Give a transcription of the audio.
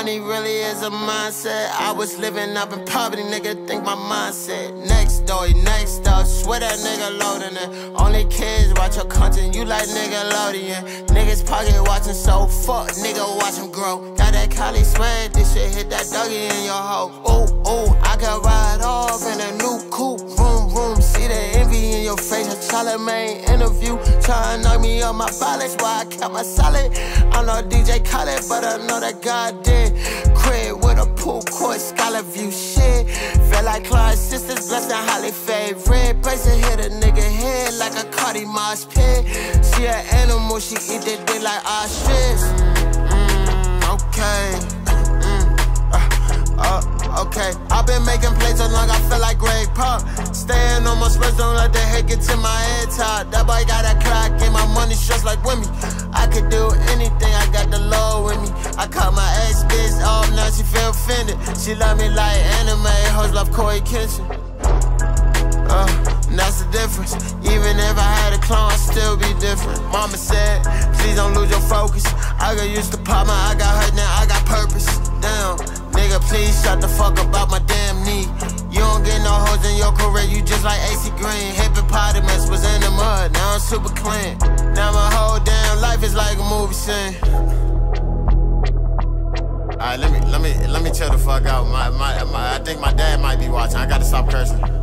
money really is a mindset. I was living up in poverty, nigga, think my mindset. Next door, swear that nigga loading it. Only kids watch your content, you like Nickelodeon. Niggas pocket watching, so fuck, nigga, watch him grow. Got that Cali swag, this shit hit that doggy in your hoe. Ooh, ooh, I can ride off in a new coupe. Vroom, vroom, see the envy in your face. A Charlemagne interview, tryna knock me on my balance while I kept my solid. I'm no DJ Khaled, but I know that God did. Crib with a pool court, scholar view shit. Feel like Clyde's sisters, blessed and highly favorite. Bracelet hit a nigga head like a Cardi mosh pit. She an animal, she eat that dick like ostrich. Okay, I've been making plays so long I feel like Greg Pop. Staying on my spurs, don't let the hate get to my head top. That boy got a clock and my money just like with me. I could do anything, I got the Lord with me. I caught my ex bitch off, now she feel offended. She love me like anime, hoes love Corey Kenshin. And that's the difference. Even if I had a clone, I'd still be different. Mama said, please don't lose your focus. I got used to pop my, I got hurt, now I got purpose. Damn, nigga, please shut the fuck up about my damn knee. You don't get no hoes in your career, you just like AC Green. Hippopotamus was in the mud, now I'm super clean. Now my whole damn life is like a movie scene. Alright, let me chill the fuck out. I think my dad might be watching. I gotta stop cursing.